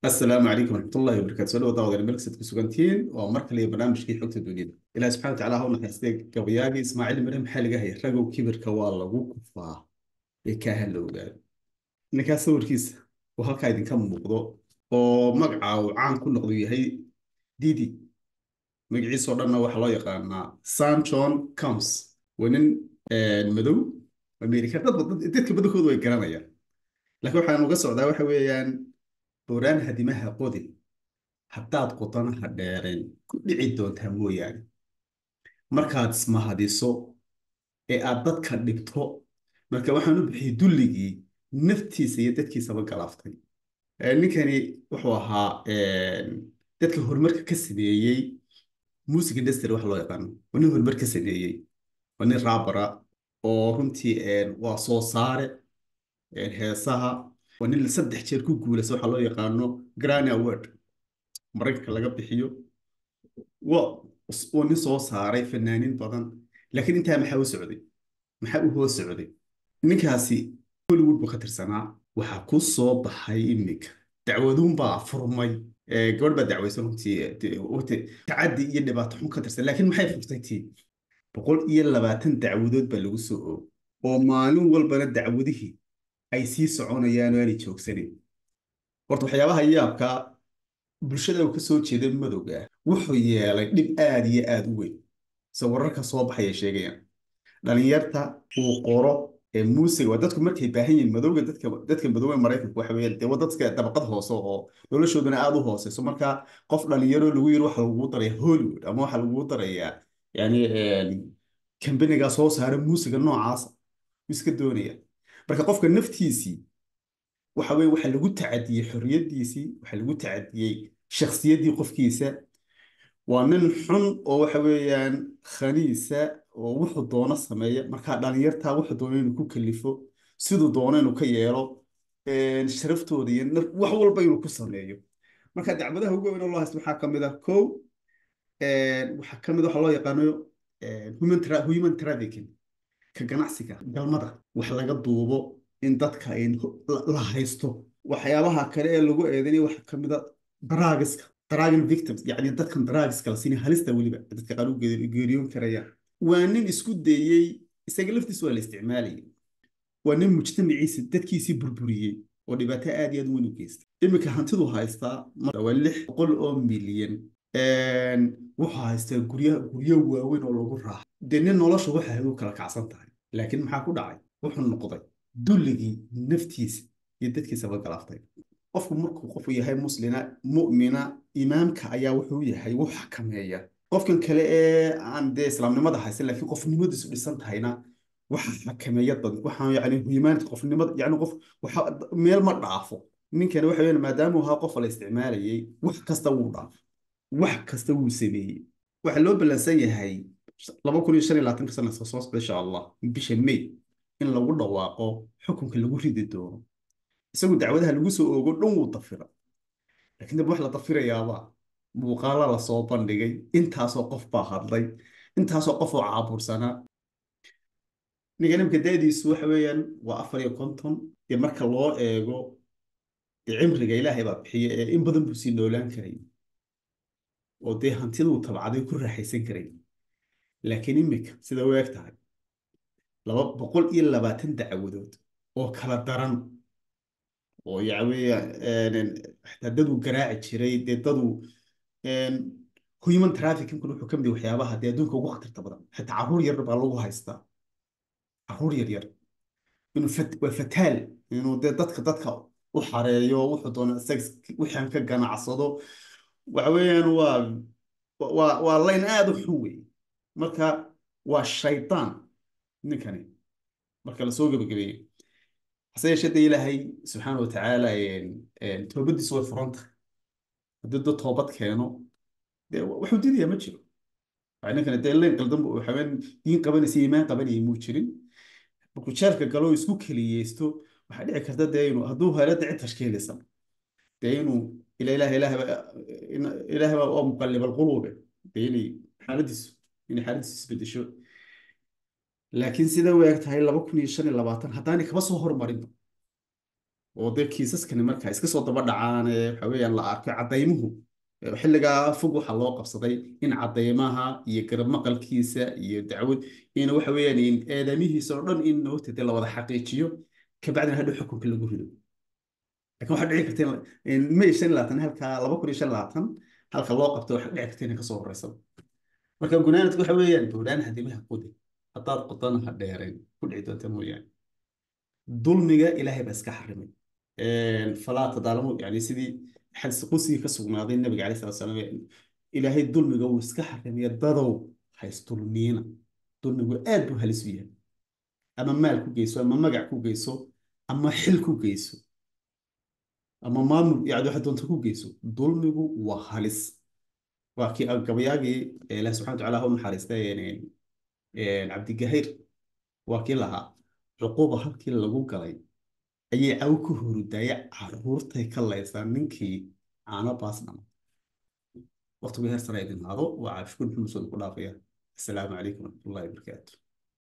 السلام عليكم ورحمة الله وبركاته. سؤال وضع الملكسة كسوغانتين ومركل لي برنامج كي حوت الدنيا إلى سبحانه وتعالى هون حيستيق قبياقي إسماعيل مرهم حال قهي رقو كبر كوالا وكفا يكاهل لو قال نكا سور كيس وهالكا يدين كم مقضو ومقعا وعان كل نقضي هي ديدي مقعي صورنا وحلا يقانا سان جون كامس ونن المدو أمريكا تدك بدو خذوا الكلام يا لكن waxaan uga socdaa waxa weeyaan buuraan hadimaha qodi haddaad qotanaha dheereen ku dhici doontaa mooyaane markaad ismahadiso ee aad dadka dhibto marka waxaan u bixiyey dulligii naftiisa iyo dadkiisaba galaaftay ninkani wuxuu ahaa dadka horumarka ka sameeyey music industry wax loo yaqaano waa nin horumar ka sameeyey waa nin raabara oo runtii waa soo saare heesaha waa nin 3 jeer ku guulaysa waxa loo yaqaano Grammy Award maraykanka laga bixiyo waa nin soo saaray fanaaniin badan laakiin intaa maxaa u socday maxaa u hoos socday ninkaasi Hollywood buu ka tirsanaa waxaa ku soo baxay iminka dacwaduun baa furmay gabadh baa dacwaysan runtii tacaddi iyo dhibaato xun ka tirsan laakiin maxay furtay tii 120 dacwadood baa lagu soo oogay oo maalin walbana dacwadihii ay sii soconayaan oo aanay joogsanin horta waxyaabaha yaabka bulshada uu ka soo jeeday madowga wuxuu yeelay dhib aad iyo aad u weyn soo wararka soo baxaya sheegayaan dhalinyarta uu qoro muusiga waa dadku markay baahan yihiin madowga dadka madowga Mareykanka waxa weeyaan dee dadka dabaqad hoose oo noloshoodana aad u hooseyso marka qof dhalinyaro lagu yiri waxa lagu daray Hollywood ama waxa lagu daraya yani kambaniga soo saara muusiga noocaas iska doonaya marka qofka naftiisii waxa lagu tacadiyay xorriyadiisii waxa lagu tacadiyay shakhsiyaddii qofkiisa waa nin xun oo waxa weeyaan khaniisa oo wuxuu doono sameeya marka dhalinyarta wuxuu doono inuu ku kalifo siduu doono inuu ka yeelo sharaftooda iyo wax walba inuu ku sameeyo marka dacwadaha ugu weyn oo loo haysto waxaa ka mid ah kow waxaa ka mid ah waxa loo yaqaano human trafficking ka ganacsiga galmada wax laga duubo in dadka ay la haysto waxyaabaha kale ee lagu eedeynaya waxa ka mid ah daraagiska dragon victims يعني dadkan drugska la siinay halista weliba dadka qaar u geeriyoon karaya waa nin isku dayay isaga laftiisa waa la isticmaalayay waa nin mujtamaciisa dadkiisii burburiyey oo dhibaato aad iyo aad u weyn u geystay iminka hantidu haystaa waa 600 oo milyan wuxuu haystaa guryo waaweyn oo lagu raaxo dee nin nolosha waxa ay u kala kacsan tahay laakiin maxaa ku dhacay wuxuu noqday dulligii naftiisa iyo dadkiisaba galaaftay qofku markuu qofu yahay muslina mu'mina imaamka ayaa wuxuu yahay wax xakameeya qofkan kale ee aan dee islaamnimada haysan laakiin qofnimadiisu dhisan tahayna wax xakameeya dad waxaan yani huyimaanka qofnimada yani qof waxa meel ma dhaafo ninkan waxa weeyaan maadaama uu ahaa qof la isticmaalayay wax kasta wuu dhaaf wax kasta wuu sameeyey waxa loo balansan yahay 2025 sano soo socda insha Allah bisha May in lagu dhawaaqo xukunka lagu ridi doono isagu dacwadaha lagu soo oogo dhan wuu dafira laakiin dib wax la dafirayaaba muuqaala la soo bandhigay intaasoo qof baa hadlay intaasoo qof oo caabursanaa ninka nimka daadiisu waxa weeyaan waa 54 iyo marka loo eego cimriga ilaahay baa bixiye ee in badan buu sii noolaan karay oo dee hantiduu tabcaday ku raaxaysan karay laakiin imika sida u eg tahay 220 dacwadood oo kala daran oo yacweeya xataa daduu garaaci jiray dee daduu human trafficking wuxuu ka mid yahay waxyaabaha dee adduunka ugu khatarta badan xitaa carruur yar baa lagu haystaa carruur yar yar inuu waa fataal inuu dee dadka u xareeyo wuxuu doona sex wixii ka ganacsado waxa weeyaan waa layn aad u xun wey marka waa shaydaan ninkani marka la soo gabagabeeyey hase yeeshee dee ilaahay subxaana wa tacaala toobadiisu way furan tahay haddii dad toobad keeno dee wuxuu diidayaa ma jiro ninkani dee leen qaldan buu xaween diin qabanaysa iimaan qabanayay muu jirin markuu jeelka galo isku keliyeysto waxaa dhici karta dee inuu hadduu helo dee cid tashkiilaysan dee inuu ilaahay baa oo muqallib alquluube dee inay xaaladiisu isbedesho laakiin sida u eg tahay 2025 haddaanay kaba soo hormarin oo dee kiisaskani markaa iska soo daba dhacaan waxa weeyaan la arkay caddaymuhu xilligaa fog waxaa loo qabsaday in caddaymaha iyo garab maqalkiisa iyo dacwad in waxa weeyaan in eedamihiisa oo dhan in horta dee la wada xaqiijiyo kabacdina hadhow xukunka lagu rido laakiin waxaa dhici karta in May 25 halka 2025 halka loo qabto waxaa dhici karta inay kasoo horeysa marka gunaanadku waxa weeyaan buuraan hadimaha qodi haddaad qodana ha dheereen ku dhici doonta mooyaane dulmiga ilaahay baa iska xarimay falaa tadaalamu yani sidii xadis qudsigii ka sugnaaday nabiga caleyhi salaatu wasalaam ilaahay dulmiga wuu iska xarimaya dadow haysdulmiina dulmigu aad buu halis u yahay ama maal ku geyso ama magac ku geyso ama xil ku geyso ama maamul yani waxa doonta ku geyso dulmigu waa halis waa kii gabayaagii ilaah subxana watacaala ha u naxariistay cabdigahayr waa kii lahaa cuquba halkii lagu galay ayay caw ku hurudaya caruurtay ka laysaa ninkii caano baas dhama waqtigu heer sare idin haado waa caafikuun xumusood ku dhaafaya asalaamu calaykum waraxmatullahi wabarakaatu